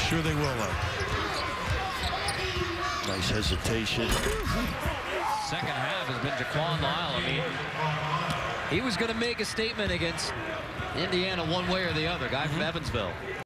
Sure they will. Nice hesitation. Second half has been JaQuan Lyle. I mean, he was going to make a statement against Indiana one way or the other. Guy from Evansville.